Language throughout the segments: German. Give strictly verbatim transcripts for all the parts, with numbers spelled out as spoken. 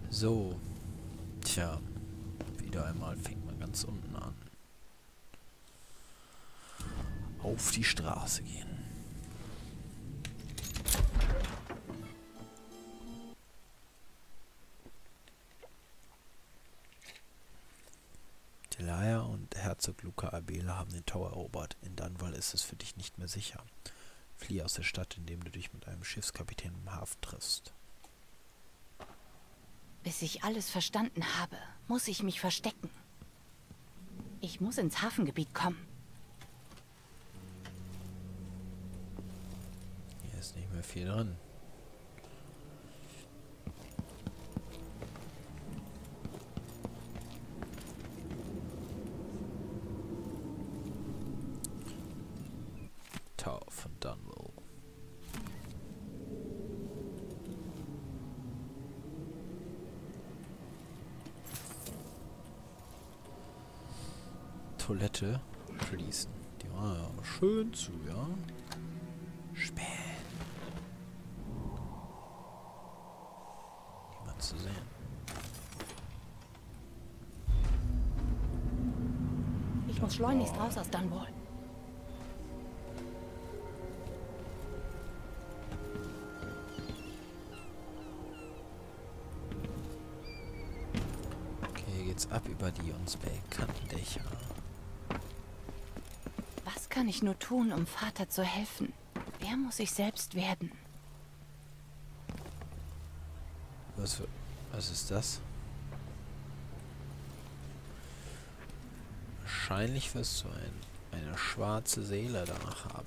So. Tja. Wieder einmal fängt man ganz unten an. Auf die Straße gehen. Delia und Herzog Luca Abele haben den Tower erobert. In Dunwall ist es für dich nicht mehr sicher. Fliehe aus der Stadt, indem du dich mit einem Schiffskapitän im Hafen triffst. Bis ich alles verstanden habe, muss ich mich verstecken. Ich muss ins Hafengebiet kommen. Hier ist nicht mehr viel drin. Tower von Dunwall. Toilette schließen. Die war ja schön zu, ja? Spät. Niemand zu sehen. Ich muss schleunigst raus aus Dunwall. Okay, hier geht's ab über die uns bekannten Dächer. Was kann ich nur tun, um Vater zu helfen? Wer muss ich selbst werden? Was für... Was ist das? Wahrscheinlich wirst du ein, eine schwarze Seele danach haben.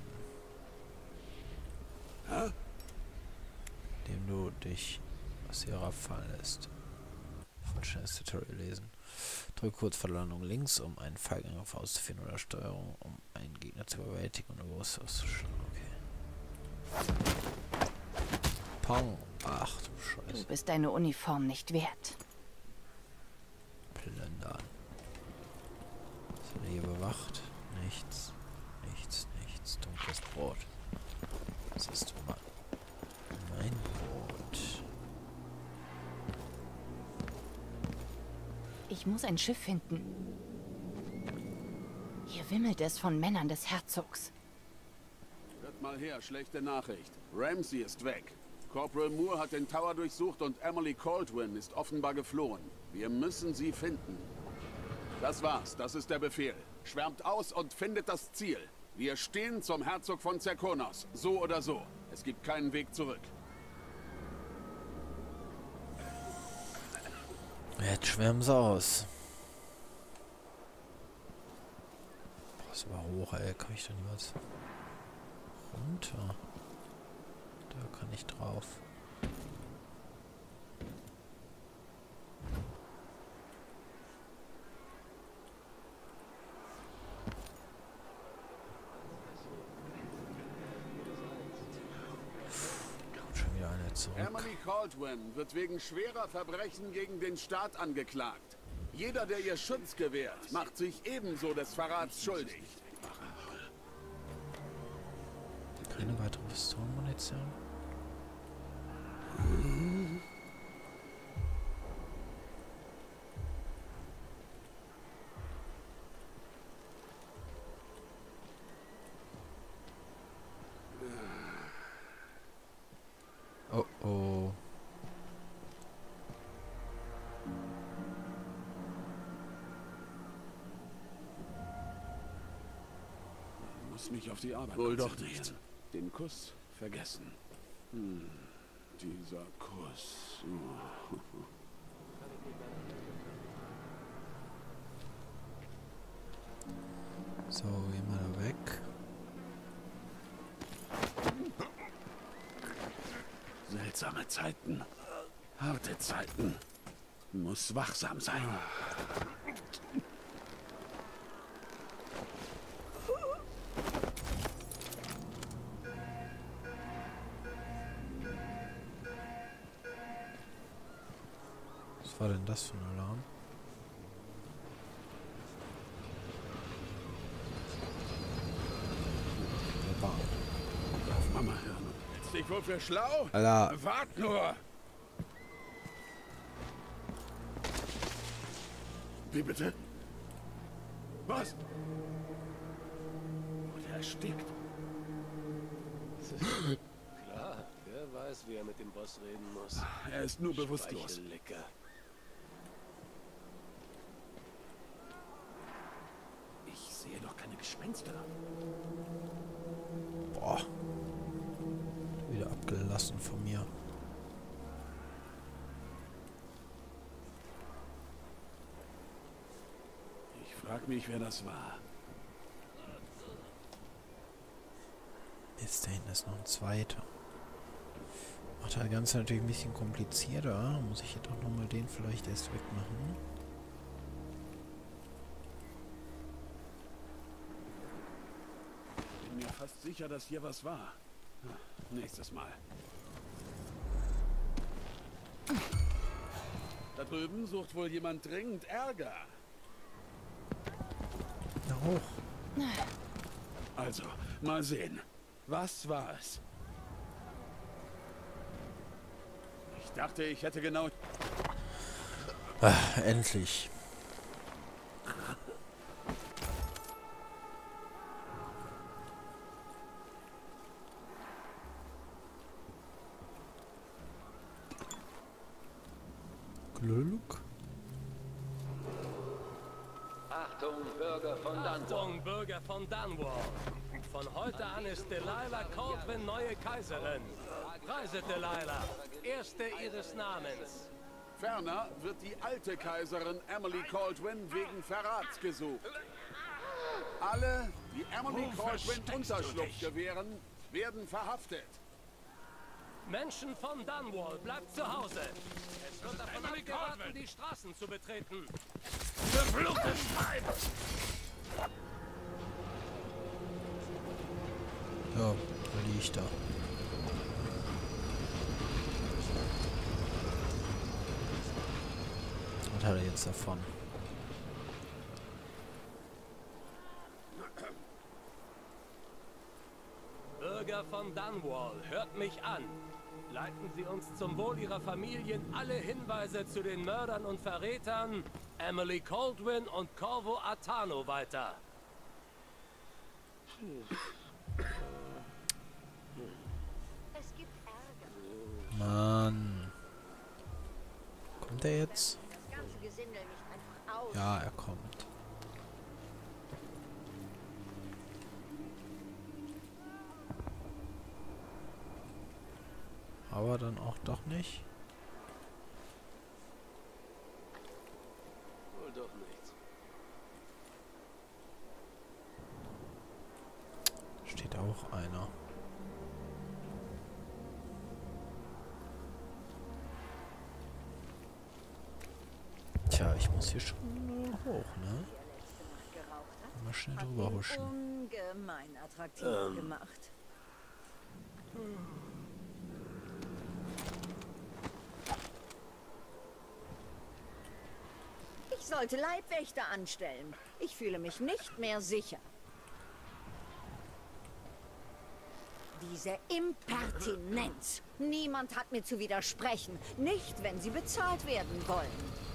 Hä? Indem du dich aus ihrer fallen lässt. Vollständiges Tutorial lesen. Drücke kurz vor der Landung links, um einen Fallangriff auszuführen, oder Steuerung, um einen Gegner zu überwältigen und eine Wurst auszuschlagen. Okay. Pong. Ach du Scheiße. Du bist deine Uniform nicht wert. Plündern. Ist er hier bewacht? Nichts. Nichts, nichts. Dunkles Brot. Was ist du mal? Mein Brot. Ich muss ein Schiff finden. Hier wimmelt es von Männern des Herzogs. Hört mal her, schlechte Nachricht. Ramsay ist weg. Corporal Moore hat den Tower durchsucht und Emily Caldwin ist offenbar geflohen. Wir müssen sie finden. Das war's, das ist der Befehl. Schwärmt aus und findet das Ziel. Wir stehen zum Herzog von Zerkonos, so oder so. Es gibt keinen Weg zurück. Jetzt schwärmen sie aus. Boah, ist aber hoch, ey. Kann ich da niemals runter? Da kann ich drauf. Kommt schon wieder eine zurück. Emily Caldwin wird wegen schwerer Verbrechen gegen den Staat angeklagt. Jeder, der ihr Schutz gewährt, macht sich ebenso des Verrats schuldig. Keine weitere Pistolenmunition. Oh oh. Ich muss mich auf die Arbeit Wohl doch nicht. Den Kuss vergessen. Hm, dieser Kuss. Oh. So, gehen wir da weg. Seltsame Zeiten. Harte Zeiten. Muss wachsam sein. Was war denn das für ein Alarm? Der Bahn. Auf Mama hören. Hältst dich wohl für schlau? Alter. Wart nur! Wie bitte? Was? Und er erstickt. Klar, wer weiß, wie er mit dem Boss reden muss. Er ist nur bewusstlos. Lecker. Ich sehe doch keine Gespenster. Boah. Wieder abgelassen von mir. Ich frag mich, wer das war. Jetzt da hinten ist noch ein zweiter. Macht das Ganze natürlich ein bisschen komplizierter. Muss ich jetzt auch nochmal den vielleicht erst wegmachen. Bin mir fast sicher, dass hier was war. Nächstes Mal. Da drüben sucht wohl jemand dringend Ärger. Na hoch. Also, mal sehen. Was war es? Ich dachte, ich hätte genau... Ah, endlich. Glück. Achtung, Bürger von Dunwall. Achtung, Bürger von Dunwall. Von heute an ist Delilah Caldwin neue Kaiserin. Preise Delilah, erste ihres Namens. Ferner wird die alte Kaiserin Emily Caldwin wegen Verrats gesucht. Alle, die Emily Caldwin Unterschlupf gewähren, werden verhaftet. Menschen von Dunwall, bleibt zu Hause. Es wird davon abgeraten, die Straßen zu betreten. Verfluchtes Weib! Ja, da liege ich da. Was hat er jetzt davon? Bürger von Dunwall, hört mich an. Leiten Sie uns zum Wohl Ihrer Familien alle Hinweise zu den Mördern und Verrätern Emily Caldwin und Corvo Attano weiter. Es gibt Ärger. Mann. Kommt er jetzt? Das ganze Gesindel nicht einfach aus. Ja, er kommt. Aber dann auch doch nicht. Wohl doch nichts. Steht auch einer. Tja, ich muss hier schon äh, hoch, ne? Mal schnell drüber huschen. Ungemein attraktiv Ähm. gemacht. Ich sollte Leibwächter anstellen. Ich fühle mich nicht mehr sicher. Diese Impertinenz. Niemand hat mir zu widersprechen. Nicht, wenn sie bezahlt werden wollen.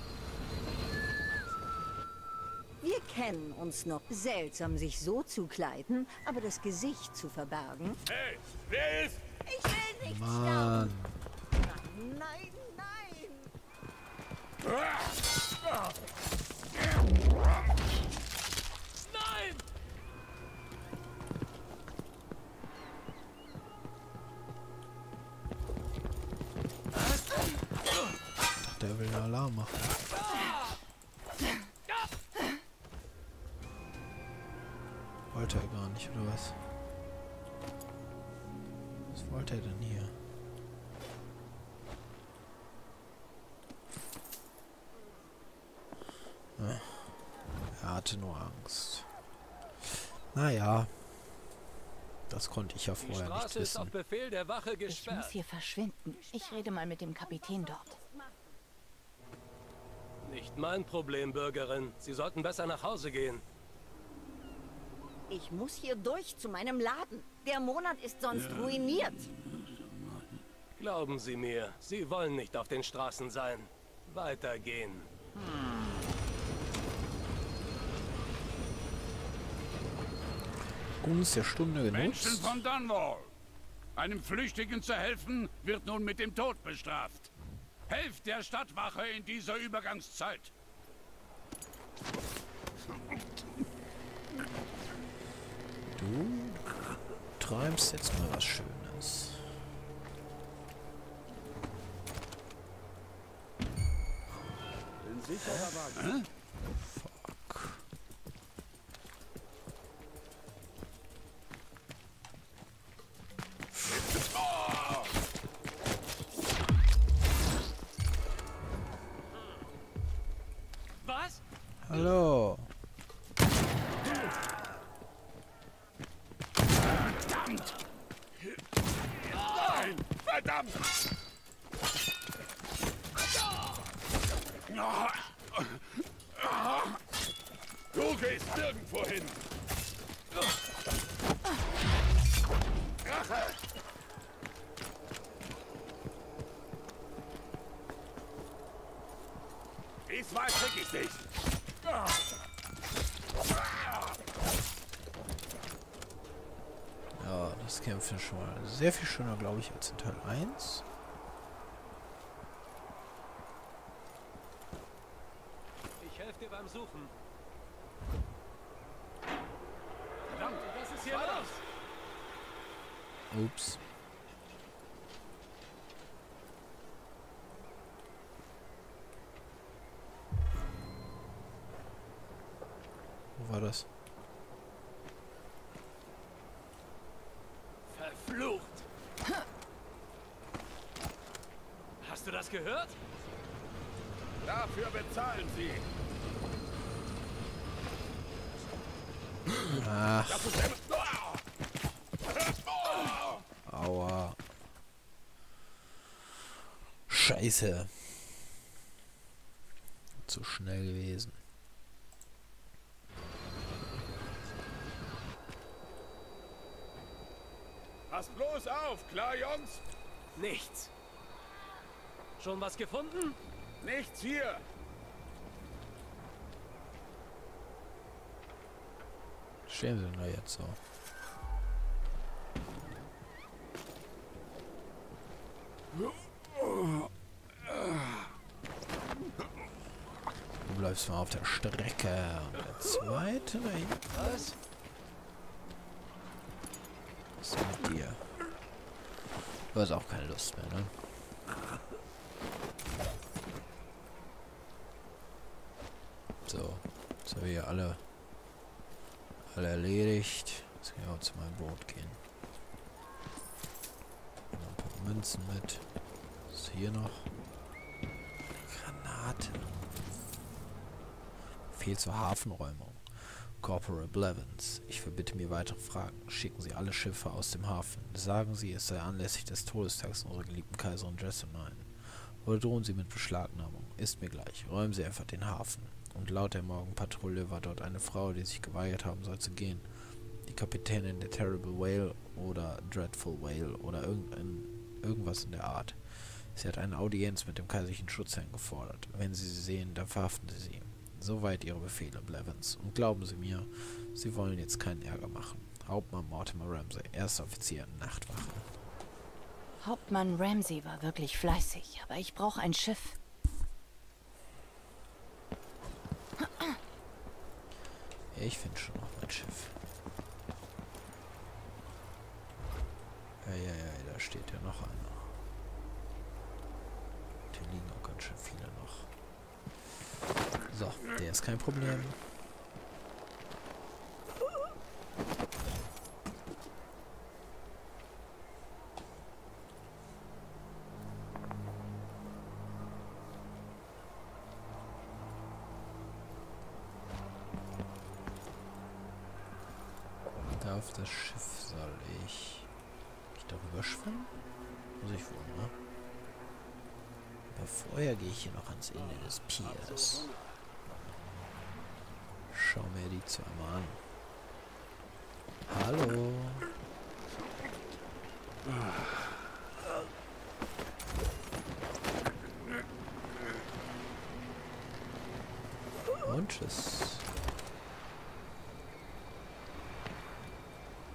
Wir kennen uns noch. Seltsam, sich so zu kleiden, aber das Gesicht zu verbergen. Hey, wer ist? Ich will nicht Mann. sterben. Nein, nein. Nein! Der will einen Alarm machen. Wollte er gar nicht, oder was? Was wollte er denn hier? Ja. Er hatte nur Angst. Naja. Das konnte ich ja Die vorher nicht Straße ist auf wissen. Befehl der Wache Ich muss gesperrt. hier verschwinden. Ich rede mal mit dem Kapitän dort. Nicht mein Problem, Bürgerin. Sie sollten besser nach Hause gehen. Ich muss hier durch zu meinem Laden. Der Monat ist sonst ruiniert. Glauben Sie mir, Sie wollen nicht auf den Straßen sein. Weitergehen. Gunst der Stunde Menschen genutzt. von Dunwall. Einem Flüchtigen zu helfen, wird nun mit dem Tod bestraft. Helft der Stadtwache in dieser Übergangszeit. Du träumst jetzt mal was Schönes. Bin sicher dabei. Fuck. Was? Hallo. Verdammt! Nein! Verdammt! Du gehst nirgendwo hin! Rache! Diesmal krieg ich dich! Ja, das Kämpfen ist schon mal sehr viel schöner, glaube ich, als in Teil eins. Ich helfe dir beim Suchen. Verdammt, Was ist hier los? Ups. Wo war das? Verflucht! Hast du das gehört? dafür bezahlen sie! Ach, Das ist immer... aua. Scheiße. Zu schnell gewesen. Passt bloß auf, klar, Jungs? Nichts. Schon was gefunden? Nichts hier! Stehen sie denn da jetzt so? Du bleibst mal auf der Strecke. Und der zweite da hinten. Was? Was ist mit dir? Du hast auch keine Lust mehr, ne? So, jetzt haben wir hier alle, alle erledigt. Jetzt können wir auch zu meinem Boot gehen. Noch ein paar Münzen mit. Was ist hier noch? Granate. Viel zur Hafenräumung. Corporal Blevins, ich verbitte mir weitere Fragen. Schicken Sie alle Schiffe aus dem Hafen. Sagen Sie, es sei anlässlich des Todestags unserer geliebten Kaiserin Jessamine ein. Oder drohen Sie mit Beschlagnahmung. Ist mir gleich. Räumen Sie einfach den Hafen. Und laut der Morgenpatrouille war dort eine Frau, die sich geweigert haben soll zu gehen. Die Kapitänin der Terrible Whale oder Dreadful Whale oder irgendein, irgendwas in der Art. Sie hat eine Audienz mit dem kaiserlichen Schutzherrn gefordert. Wenn Sie sie sehen, dann verhaften Sie sie. Soweit Ihre Befehle, Blevins. Und glauben Sie mir, Sie wollen jetzt keinen Ärger machen. Hauptmann Mortimer Ramsay, erster Offizier in Nachtwache. Hauptmann Ramsay war wirklich fleißig, aber ich brauche ein Schiff. Ich finde schon noch mein Schiff. Ja, ja, ja, da steht ja noch einer. Hier liegen auch ganz schön viele noch. So, der ist kein Problem. Da auf das Schiff soll ich... ich darüber schwimmen? Muss ich wohl, ne? Aber vorher gehe ich hier noch ans Ende des Piers. Schau mir die zweimal an. Hallo. Und tschüss.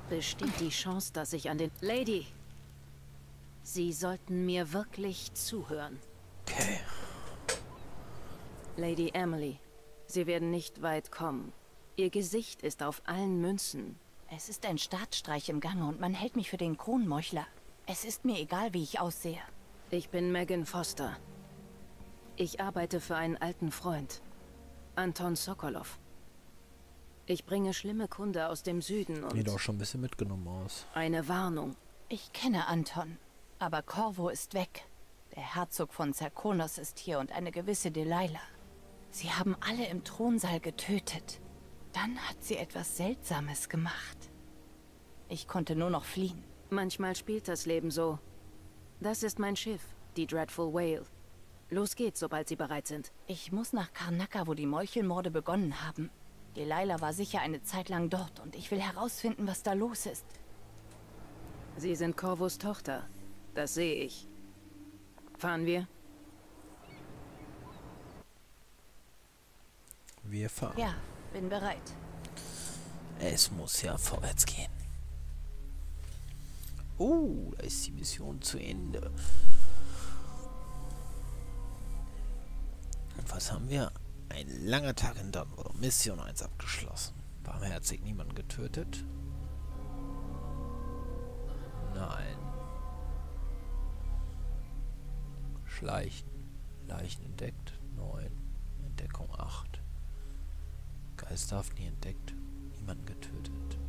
Besteht die Chance, dass ich an den... Lady! Sie sollten mir wirklich zuhören. Okay. Lady Emily, Sie werden nicht weit kommen. Ihr Gesicht ist auf allen Münzen. Es ist ein Staatsstreich im Gange und man hält mich für den Kronmeuchler. Es ist mir egal, wie ich aussehe. Ich bin Megan Foster. Ich arbeite für einen alten Freund, Anton Sokolov. Ich bringe schlimme Kunde aus dem Süden und... Sieht auch schon ein bisschen mitgenommen aus. Eine Warnung. Ich kenne Anton, aber Corvo ist weg. Der Herzog von Zerkonos ist hier und eine gewisse Delilah. Sie haben alle im Thronsaal getötet. Dann hat sie etwas Seltsames gemacht. Ich konnte nur noch fliehen. Manchmal spielt das Leben so. Das ist mein Schiff, die Dreadful Whale. Los geht's, sobald Sie bereit sind. Ich muss nach Karnaca, wo die Meuchelmorde begonnen haben. Delilah war sicher eine Zeit lang dort und ich will herausfinden, was da los ist. Sie sind Corvos Tochter. Das sehe ich. Fahren wir? Wir fahren. Ja, bin bereit. Es muss ja vorwärts gehen. Oh, da ist die Mission zu Ende. Und was haben wir? Ein langer Tag in Dunwall. Mission eins abgeschlossen. Barmherzig niemanden getötet? Nein. Schleichen. Leichen entdeckt. neun. Entdeckung acht. Geisterhaft nie entdeckt. Niemanden getötet.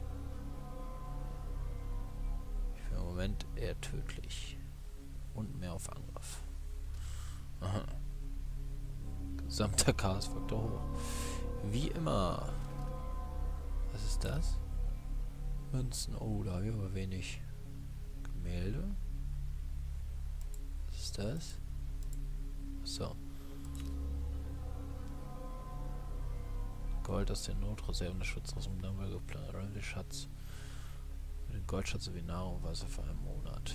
Für den Moment eher tödlich. Und mehr auf Angriff. Aha. Gesamter Chaosfaktor hoch. Wie immer. Was ist das? Münzen. Oh, da habe ich aber wenig. Gemälde. Was ist das? So. Gold aus den Notreserven des Schutzes aus dem Dunwall geplant. Der Schatz. Mit dem Goldschatz sowie Nahrung und Wasser für einen Monat.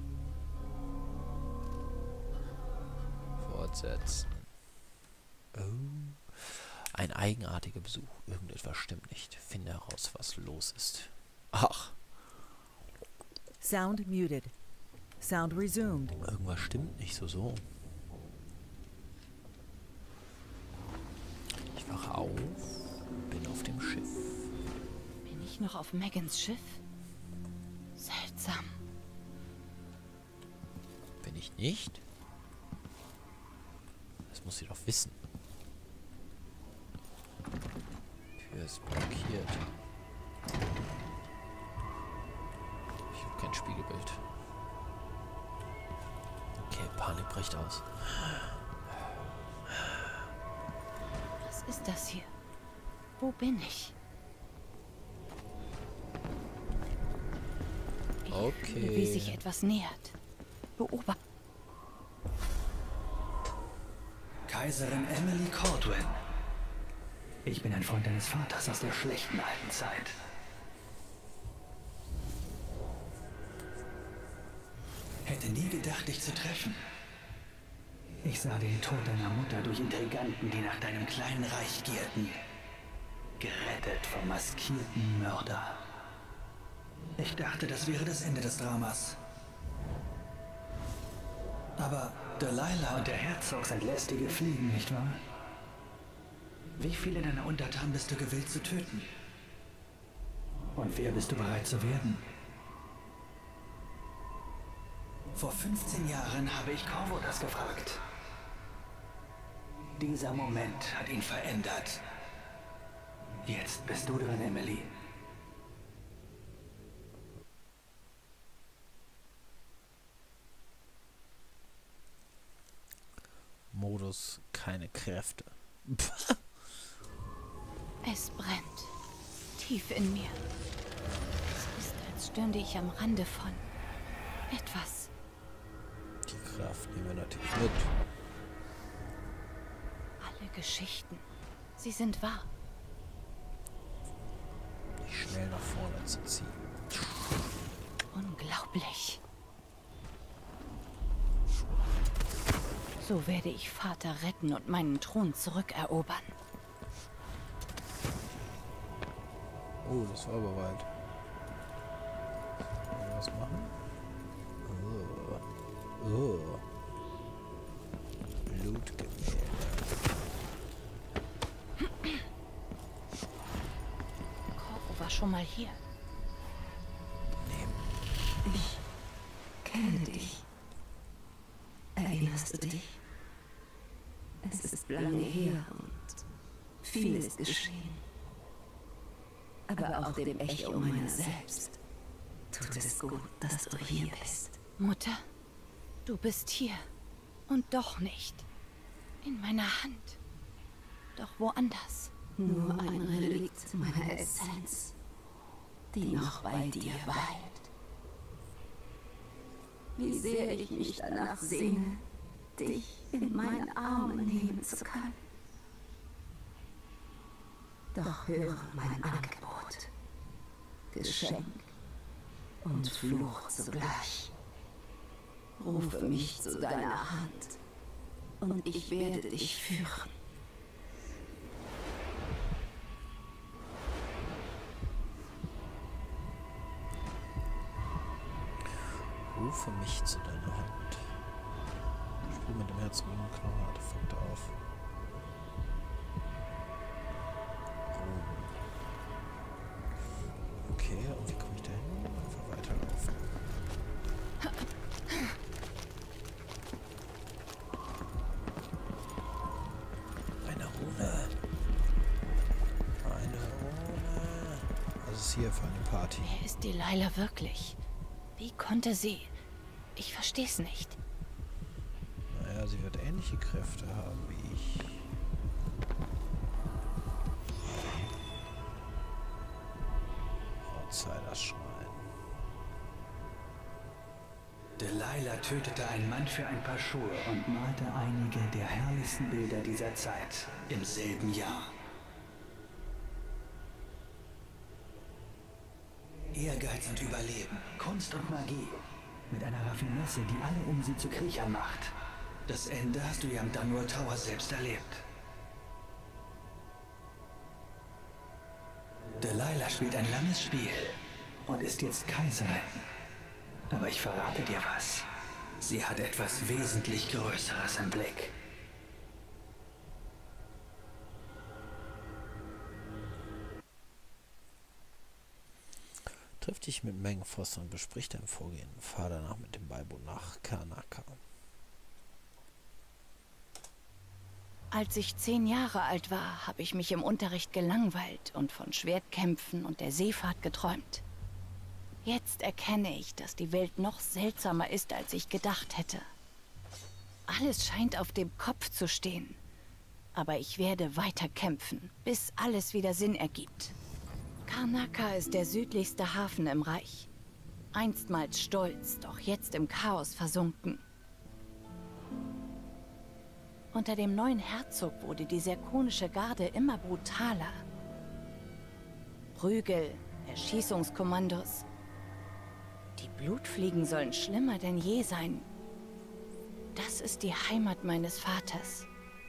Fortsetzen. Oh. Ein eigenartiger Besuch. Irgendetwas stimmt nicht. Finde heraus, was los ist. Ach. Sound muted. Sound resumed. Irgendwas stimmt nicht so so. Ich wache auf. Bin auf dem Schiff. Bin ich noch auf Megans Schiff? Seltsam. Bin ich nicht? Das muss sie doch wissen. Die Tür ist blockiert. Ich habe kein Spiegelbild. Okay, Panik bricht aus. Was ist das hier? Wo bin ich? Ich Okay. fühle, wie sich etwas nähert. Beobachte. Kaiserin Emily Caldwin. Ich bin ein Freund deines Vaters aus der schlechten alten Zeit. Hätte nie gedacht, dich zu treffen. Ich sah den Tod deiner Mutter durch Intriganten, die nach deinem kleinen Reich gierten. Gerettet vom maskierten Mörder. Ich dachte, das wäre das Ende des Dramas. Aber Delilah und der Herzog sind lästige Fliegen, nicht wahr? Wie viele deiner Untertanen bist du gewillt zu töten? Und wer bist du bereit zu werden? Vor fünfzehn Jahren habe ich Corvo das gefragt. Dieser Moment hat ihn verändert. Jetzt bist du dran, Emily. Modus, keine Kräfte. Es brennt. Tief in mir. Es ist, als stünde ich am Rande von etwas. Die Kraft nehmen wir natürlich mit. Alle Geschichten. Sie sind wahr. Nicht schnell nach vorne zu ziehen. Unglaublich. So werde ich Vater retten und meinen Thron zurückerobern. Oh, das war aber weit. was machen? Oh. Oh. Blutgemälde. Corvo war schon mal hier. Ich kenne dich. Erinnerst du dich? Es ist lange her und viel ist geschehen. Aber auch dem Echo meiner selbst tut es gut, dass du hier bist. Mutter, du bist hier. Und doch nicht. In meiner Hand. Doch woanders. Nur ein Relikt meiner Essenz, die noch bei dir weilt. Wie sehr ich mich danach sehne, dich in meine Arme nehmen zu können. Doch höre mein Angebot. Geschenk und Fluch zugleich. Rufe mich zu deiner Hand und ich werde dich führen. Rufe mich zu deiner Hand. Spiel mit dem Herzen gegen Knochen Artefakte auf. Okay, und wie komme ich da hin? Einfach weiterlaufen. Eine Rune. Eine Rune. Was ist hier für eine Party? Wer ist Delilah wirklich? Wie konnte sie? Ich versteh's nicht. Naja, sie wird ähnliche Kräfte haben wie ich. Outsiders Schrein. Delilah tötete einen Mann für ein paar Schuhe und malte einige der herrlichsten Bilder dieser Zeit im selben Jahr. Ehrgeiz und Überleben, Kunst und Magie. Mit einer Raffinesse, die alle um sie zu Kriechern macht. Das Ende hast du ja am Dunwall Tower selbst erlebt. Delilah spielt ein langes Spiel und ist jetzt Kaiserin. Aber ich verrate dir was. Sie hat etwas wesentlich Größeres im Blick. Triff dich mit Megan Foster und besprich dein Vorgehen. Fahr danach mit dem Beiboot nach Karnaca. Als ich zehn Jahre alt war, habe ich mich im Unterricht gelangweilt und von Schwertkämpfen und der Seefahrt geträumt. Jetzt erkenne ich, dass die Welt noch seltsamer ist, als ich gedacht hätte. Alles scheint auf dem Kopf zu stehen. Aber ich werde weiter kämpfen, bis alles wieder Sinn ergibt. Karnaca ist der südlichste Hafen im Reich. Einstmals stolz, doch jetzt im Chaos versunken. Unter dem neuen Herzog wurde die serkonische Garde immer brutaler. Prügel, Erschießungskommandos. Die Blutfliegen sollen schlimmer denn je sein. Das ist die Heimat meines Vaters.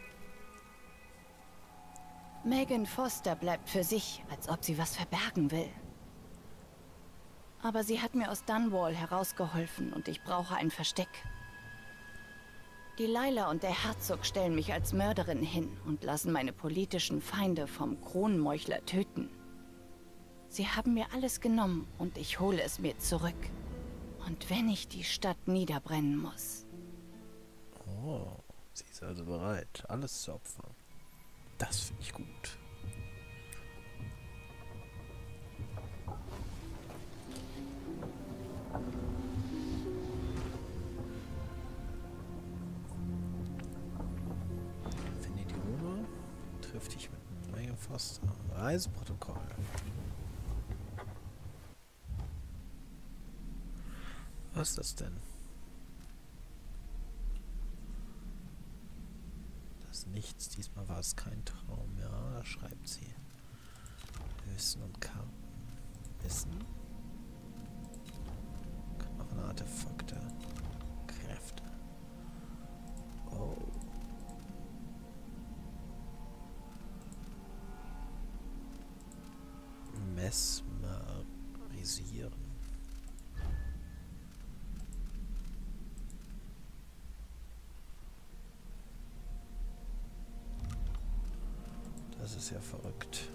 Megan Foster bleibt für sich, als ob sie was verbergen will. Aber sie hat mir aus Dunwall herausgeholfen und ich brauche ein Versteck. Delilah und der Herzog stellen mich als Mörderin hin und lassen meine politischen Feinde vom Kronenmeuchler töten. Sie haben mir alles genommen und ich hole es mir zurück. Und wenn ich die Stadt niederbrennen muss. Oh, sie ist also bereit, alles zu opfern. Das finde ich gut. Finde die Rune. Triff dich mit Megan Foster. Reiseprotokoll. Was ist das denn? Das Nichts. Diesmal war es kein Traum. Ja, da schreibt sie. Wissen und Karten. Wissen. Knochen, Artefakte. Kräfte. Oh. Mesmerisieren. Das ist ja verrückt.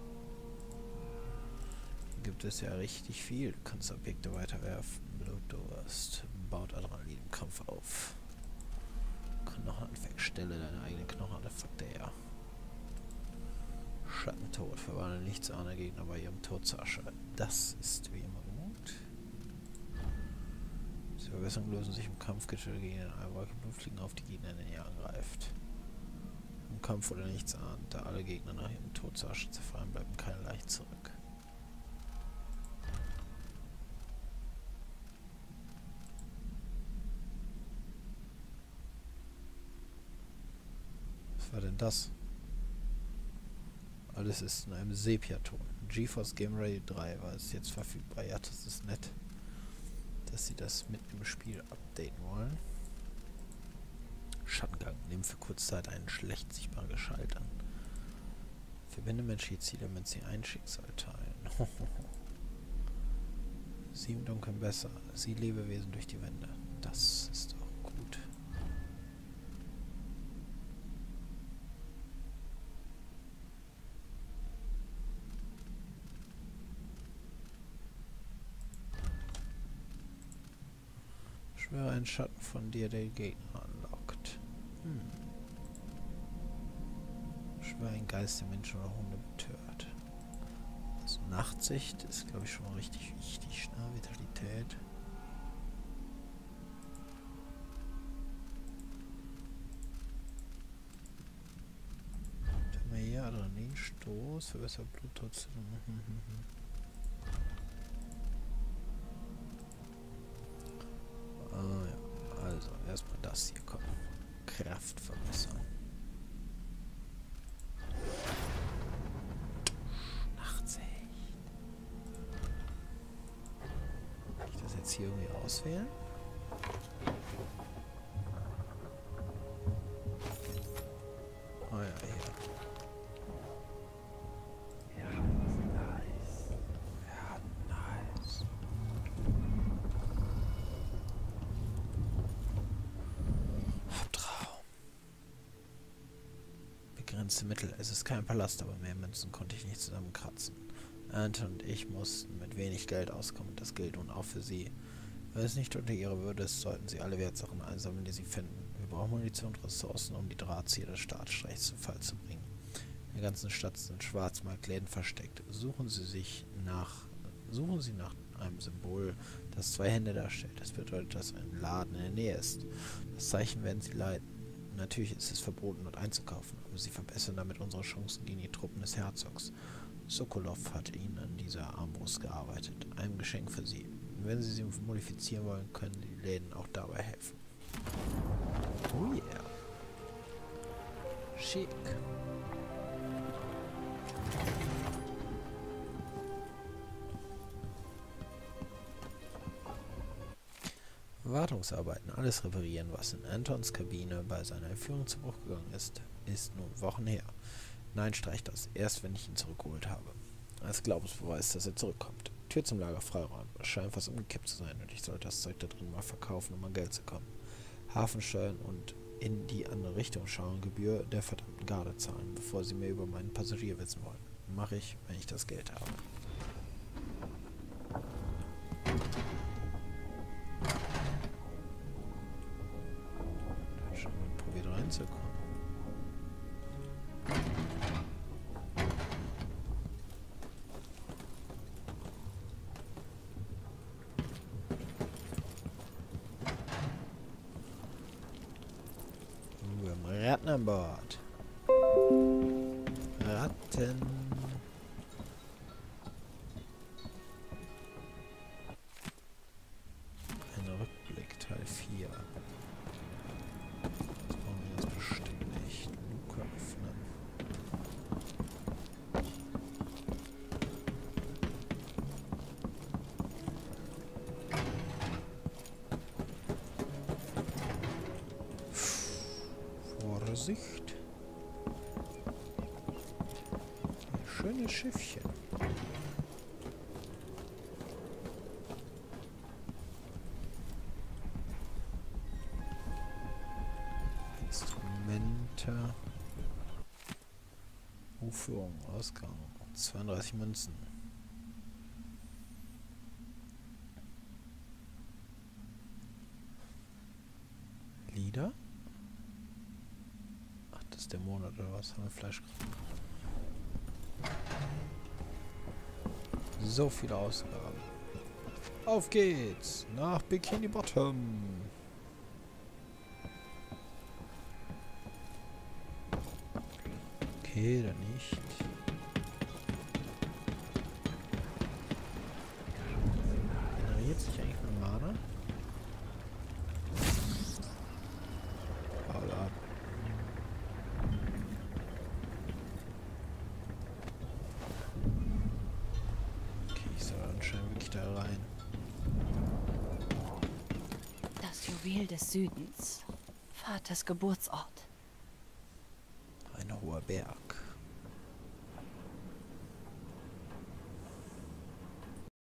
Hier gibt es ja richtig viel. Du kannst Objekte weiterwerfen. Blutdurst. Baut Adrenalin im Kampf auf. Knochenanfekt. Stelle deine eigenen Knochenartefakte her. Schattentod. Verwandle nichtsahne Gegner bei ihrem Tod zu Asche. Das ist wie immer gut. Die Verbesserungen lösen sich im Kampf getötet gegen den Einwolke Blutfliegen auf die Gegner, in ihr angreift. Im Kampf oder nichts ahnt, da alle Gegner nach ihrem Tod zu Asche zerfallen, bleiben keine Leichen zurück. Was war denn das? Alles ist in einem Sepia-Ton. GeForce Game Ready drei war es jetzt verfügbar. Ja, das ist nett, dass sie das mit im Spiel updaten wollen. Schattengang. Nehmen für kurze Zeit einen schlecht sichtbaren Geschalt an. Verbinde menschliche Ziele, damit sie ein Schicksal teilen. Sie im Dunkeln besser. Sie Lebewesen durch die Wände. Das ist auch gut. Schwöre einen Schatten von dir, der Gegner anlockt. Hm. Schwöre einen Geist, der Menschen oder Hunde betört. Also Nachtsicht ist, glaube ich, schon mal richtig wichtig. Schnell, Vitalität. Dann haben wir hier Adrenalinstoß, verbessert Blutdruck. Ah, ja. Also, erstmal das hier kommen. Kraft verbessern. Nachtsicht. Kann ich das jetzt hier irgendwie auswählen? Ah ja, hier. Ja, nice. Ja, nice. Begrenzte Mittel. Es ist kein Palast, aber mehr Münzen konnte ich nicht zusammenkratzen. Anton und ich mussten mit wenig Geld auskommen und das gilt nun auch für sie. Wenn es nicht unter ihrer Würde ist, sollten sie alle Wertsachen einsammeln, die sie finden. Wir brauchen Munition und Ressourcen, um die Drahtzieher des Staatsstreichs zu Fall zu bringen. In der ganzen Stadt sind Schwarzmarktläden versteckt. Suchen Sie sich nach, suchen Sie nach einem Symbol, das zwei Hände darstellt. Das bedeutet, dass ein Laden in der Nähe ist. Das Zeichen werden Sie leiten. Natürlich ist es verboten, dort einzukaufen, aber sie verbessern damit unsere Chancen gegen die Truppen des Herzogs. Sokolov hat ihnen an dieser Armbrust gearbeitet. Ein Geschenk für sie. Wenn sie sie modifizieren wollen, können die Läden auch dabei helfen. Oh yeah. Schick. Wartungsarbeiten, alles reparieren, was in Antons Kabine bei seiner Entführung zu Bruch gegangen ist, ist nun Wochen her. Nein, streich das, erst wenn ich ihn zurückgeholt habe. Als Glaubensbeweis, dass er zurückkommt. Tür zum Lager freiräumen, es scheint fast umgekippt zu sein und ich sollte das Zeug da drin mal verkaufen, um an Geld zu kommen. Hafen steuern und in die andere Richtung schauen, Gebühr der verdammten Garde zahlen, bevor sie mehr über meinen Passagier wissen wollen. Mache ich, wenn ich das Geld habe. Reinzukommen. Uh, wir haben Ratten an Bord. Ratten. Ein Rückblick, Teil vier. Vorsicht. Ein schönes Schiffchen. Instrumente. Buchführung, Ausgang. zweiunddreißig Münzen. Lieder? Ach, das ist der Monat oder was? Haben wir Fleisch gekriegt? So viele Ausgaben. Auf geht's nach Bikini Bottom. Okay, dann nicht. Generiert sich eigentlich mein Mana? Hau ab. Okay, ich soll anscheinend wirklich da rein. Das Juwel des Südens. Vaters Geburtsort. Ein hoher Berg.